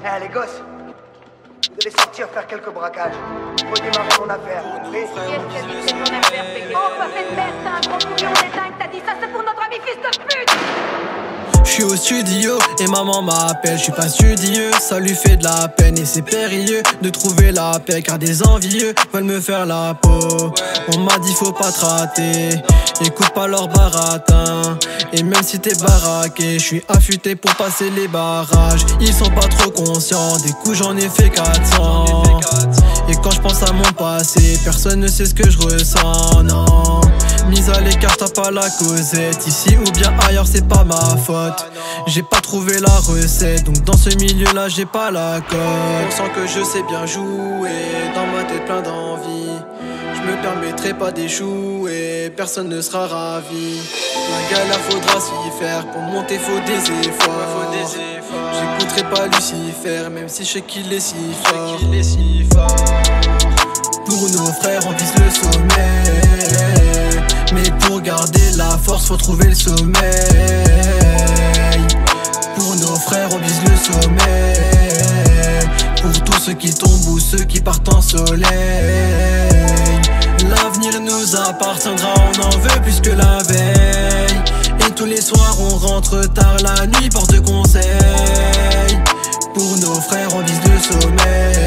Eh les gosses, vous allez sortir faire quelques braquages. Faut démarrer mon affaire, compris? Qu'est-ce que c'est ton affaire, Pékin? Oh, pas fait de merde, t'as un gros couillon, on est dingue, t'as dit ça, c'est pour notre ami fils de pute! J'suis au studio et maman m'appelle, j'suis pas studieux, ça lui fait de la peine et c'est périlleux de trouver la paix car des envieux veulent me faire la peau. On m'a dit faut pas te rater, écoute pas leur baratin. Et même si t'es baraqué, j'suis affûté pour passer les barrages. Ils sont pas trop conscients, des coups j'en ai fait 400. Et quand j'pense à mon passé, personne ne sait ce que je ressens, non. Mise à l'écart, t'as pas la causette. Ici ou bien ailleurs, c'est pas ma faute. J'ai pas trouvé la recette, donc dans ce milieu-là, j'ai pas la cote. On sent que je sais bien jouer, dans ma tête plein d'envie. Je me permettrai pas d'échouer, personne ne sera ravi. La galère faudra s'y faire, pour monter faut des efforts. J'écouterai pas Lucifer, même si je sais qu'il est si fort. Pour nos frères, on vise le sommet. Mais pour garder la force, faut trouver le sommeil. Pour nos frères, on vise le sommet. Pour tous ceux qui tombent ou ceux qui partent en soleil. L'avenir nous appartiendra, on en veut plus que la veille. Et tous les soirs, on rentre tard la nuit, porte conseil. Pour nos frères, on vise le sommeil.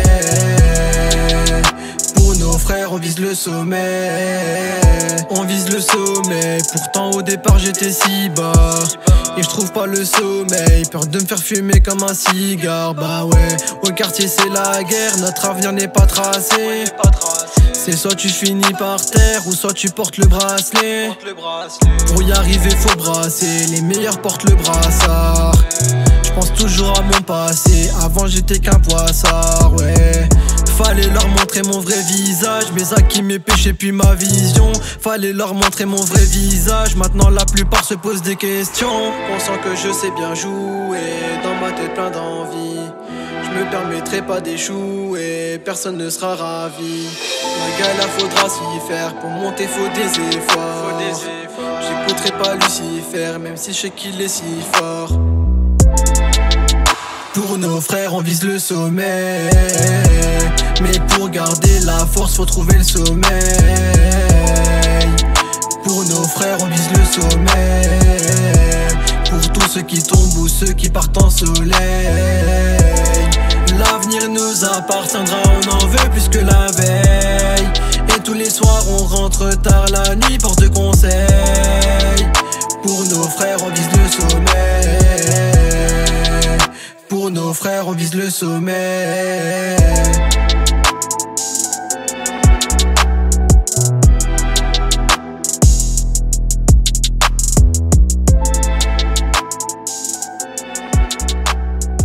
Nos frères, on vise le sommet. On vise le sommet. Pourtant au départ j'étais si bas et je trouve pas le sommeil. Peur de me faire fumer comme un cigare. Bah ouais, au quartier c'est la guerre. Notre avenir n'est pas tracé. C'est soit tu finis par terre ou soit tu portes le bracelet. Pour y arriver faut brasser. Les meilleurs portent le brassard. Je pense toujours à mon passé. Avant j'étais qu'un poissard, ouais. Fallait leur montrer mon vrai visage, mes acquis, mes péchés puis ma vision. Fallait leur montrer mon vrai visage, maintenant la plupart se posent des questions. On sent que je sais bien jouer, dans ma tête plein d'envie. Je me permettrai pas d'échouer, personne ne sera ravi. La galère faudra s'y faire, pour monter faut des efforts. J'écouterai pas Lucifer, même si je sais qu'il est si fort. Pour nos frères, on vise le sommet. Mais pour garder la force, faut trouver le sommeil. Pour nos frères, on vise le sommet. Pour tous ceux qui tombent ou ceux qui partent en soleil. L'avenir nous appartiendra, on en veut plus que la veille. Et tous les soirs, on rentre tard la nuit, porte conseil. Pour nos frères, on vise le sommet. Pour nos frères, on vise le sommet.